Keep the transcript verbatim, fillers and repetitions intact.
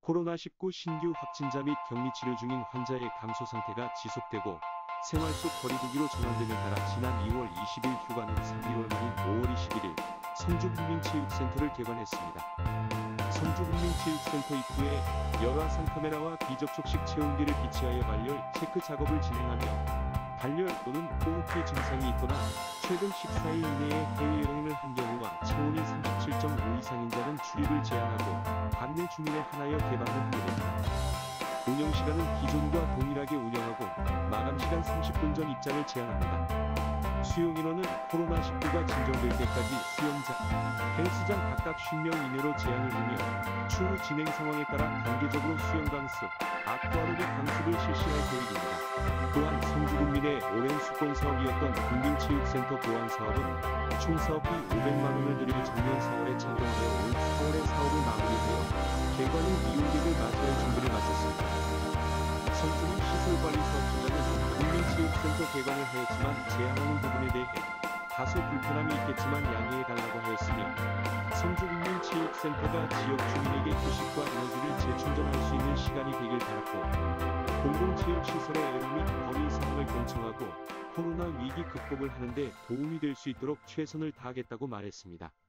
코로나 십구 신규 확진자 및 격리 치료 중인 환자의 감소 상태가 지속되고 생활 속 거리두기로 전환됨에 따라 지난 이월 이십일 휴관은 삼일월 말인 오월 이십일일 성주국민체육센터를 개관했습니다. 성주국민체육센터 입구에 열화상 카메라와 비접촉식 체온계를 비치하여 발열 체크 작업을 진행하며 발열 또는 호흡기 증상이 있거나 최근 십사 일 이내에 해외여행을 한 경우와 체온이 삼십칠 점 오 이상인 자는 출입을 제한하고 관내 주민에 한하여 개방을 하게 됩니다. 운영시간은 기존과 동일하게 운영하고 마감시간 삼십 분 전 입장을 제한합니다. 수용인원은 코로나 십구가 진정될 때까지 수영장, 헬스장 각각 쉰 명 이내로 제한을 두며 추후 진행 상황에 따라 단계적으로 수영 강습, 아쿠아로빅 강습을 실시할 계획입니다. 또한 성주군민의 오랜 숙공사업이었던 국민체육센터 보완사업은 총 사업비 오백만 원을 들여 작년 사월에 착용하여 올 사월에 사업을 마무리하여 개관 후 이용객을 맞이할 준비를 마쳤습니다. 성주군 시설관리사업처장은 국민체육센터 개관을 하였지만 제한하는 부분에 대해 다소 불편함이 있겠지만 양해해달라고 하였으며 성주국민체육센터가 지역 주민에게 휴식과 에너지를 재충전할 수 있는 시간이 되길 바랐고 공공체육시설의 애로 및 건의 사항을 경청하고 코로나 위기 극복을 하는 데 도움이 될 수 있도록 최선을 다하겠다고 말했습니다.